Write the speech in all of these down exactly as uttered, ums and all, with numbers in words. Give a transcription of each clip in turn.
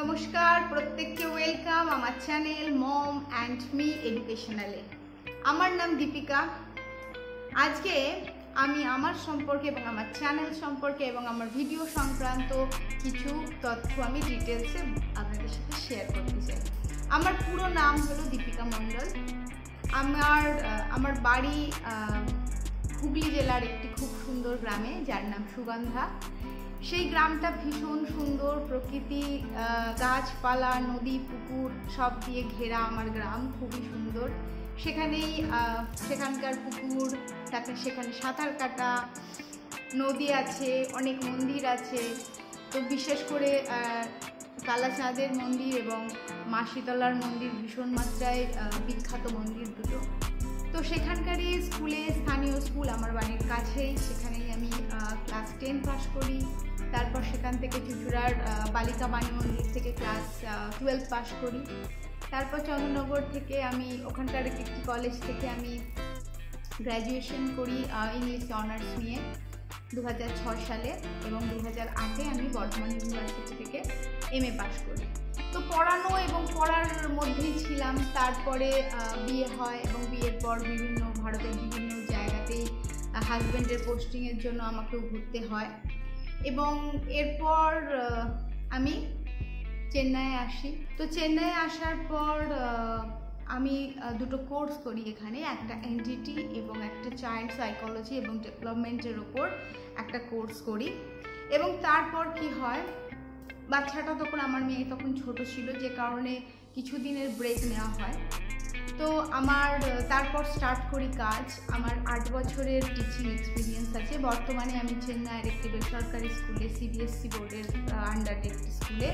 নমস্কার প্রত্যেককে ওয়েলকাম আমার চ্যানেল মম অ্যান্ড মি এডুকেশনালে। আমার নাম দীপিকা। আজকে আমি আমার সম্পর্কে এবং আমার চ্যানেল সম্পর্কে এবং আমার ভিডিও সংক্রান্ত কিছু তথ্য আমি ডিটেলসে আপনাদের সাথে শেয়ার করতে চাই। আমার পুরো নাম হলো দীপিকা মণ্ডল। আমার আমার বাড়ি হুগলি জেলার একটি খুব সুন্দর গ্রামে, যার নাম সুগন্ধা। সেই গ্রামটা ভীষণ সুন্দর, প্রকৃতি, গাছপালা, নদী, পুকুর সব দিয়ে ঘেরা আমার গ্রাম, খুবই সুন্দর। সেখানেই সেখানকার পুকুর, তাকে সেখানে সাঁতার কাটা, নদী আছে, অনেক মন্দির আছে। তো বিশেষ করে কালাচাঁদের মন্দির এবং মা শীতলার মন্দির ভীষণ মাত্রায় বিখ্যাত মন্দির দুটো। তো সেখানকারই স্কুলে, স্থানীয় স্কুল আমার বাড়ির কাছেই, সেখানেই আমি ক্লাস টেন পাস করি। তারপর সেখান থেকে চুচুড়ার বালিকা বাণী মন্দির থেকে ক্লাস টুয়েলভ পাস করি। তারপর চন্দ্রনগর থেকে আমি ওখানকার একটি কলেজ থেকে আমি গ্র্যাজুয়েশন করি ইংলিশে অনার্স নিয়ে দু হাজার ছয় সালে, এবং দু হাজার আটে আমি বর্ধমান ইউনিভার্সিটি থেকে এম এ পাস করি। তো পড়ানো এবং পড়ার মধ্যেই ছিলাম। তারপরে বিয়ে হয় এবং বিয়ের পর বিভিন্ন ভারতের বিভিন্ন জায়গাতেই হাজব্যান্ডের পোস্টিংয়ের জন্য আমাকেও ঘুরতে হয়, এবং এরপর আমি চেন্নাইয়ে আসি। তো চেন্নাইয়ে আসার পর আমি দুটো কোর্স করি এখানে, একটা এনডিটি এবং একটা চাইল্ড সাইকোলজি এবং ডেভেলপমেন্টের ওপর একটা কোর্স করি। এবং তারপর কি হয়, বাচ্চাটা তখন, আমার মেয়ে তখন ছোট ছিল, যে কারণে কিছুদিনের ব্রেক নেওয়া হয়। তো আমার তারপর স্টার্ট করি কাজ। আমার আট বছরের টিচিং এক্সপিরিয়েন্স আছে। বর্তমানে আমি চেন্নাইয়ের একটি বেসরকারি স্কুলে, সিবিএসসি বোর্ডের আন্ডারে একটি স্কুলে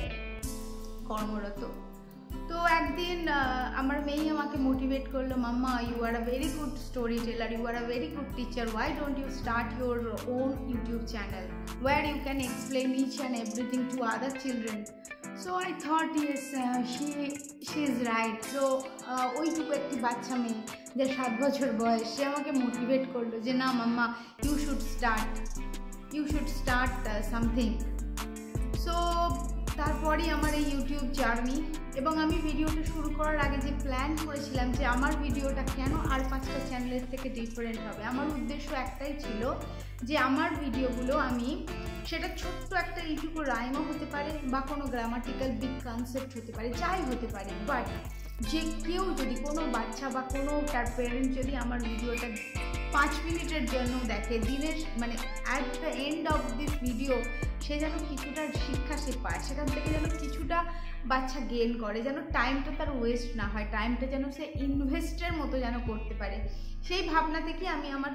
কর্মরত। তো একদিন আমার মেয়ে আমাকে মোটিভেট করলো, mamma, you are a very good story teller, you are a very good teacher, why don't you start your own YouTube channel where you can explain each and everything to other children. So I thought, yes, uh, she she is right. So ওইটুকু একটি বাচ্চা মেয়ে, যে সাত বছর বয়স, সে আমাকে motivate করলো যে না mamma, you should start you should start something. So তারপরেই আমার এই ইউটিউব জার্নি। এবং আমি ভিডিওটা শুরু করার আগে যে প্ল্যান করেছিলাম যে আমার ভিডিওটা কেন আর পাঁচটা চ্যানেলের থেকে ডিফারেন্ট হবে, আমার উদ্দেশ্য একটাই ছিল যে আমার ভিডিওগুলো আমি, সেটা ছোট্ট একটা এইটুকু রাইমও হতে পারে বা কোনো গ্রামাটিক্যাল বিগ কনসেপ্ট হতে পারে, যাই হতে পারে, বাট যে কেউ যদি, কোনো বাচ্চা বা কোনো তার প্যারেন্ট যদি আমার ভিডিওটা পাঁচ মিনিটের জন্য দেখে, দিনের মানে at the end of this video সে যেন কিছুটা শিক্ষা সে পায়, সেখান থেকে যেন কিছুটা বাচ্চা গেইন করে, যেন টাইমটা তার ওয়েস্ট না হয়, টাইমটা যেন সে ইনভেস্টের মতো যেন করতে পারে, সেই ভাবনা থেকে আমি আমার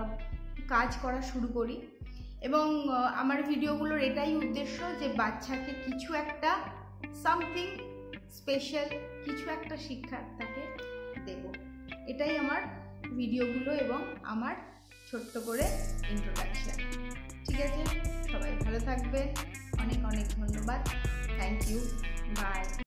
কাজ করা শুরু করি। এবং আমার ভিডিওগুলোর এটাই উদ্দেশ্য যে বাচ্চাকে কিছু একটা, সামথিং স্পেশাল, কিছু একটা শিক্ষা তাকে দেব। এটাই আমার ভিডিওগুলো এবং আমার ছোট্ট করে ইন্ট্রোডাকশন। ঠিক আছে, সবাই ভালো থাকবে, অনেক অনেক ধন্যবাদ, থ্যাংক ইউ, বাই।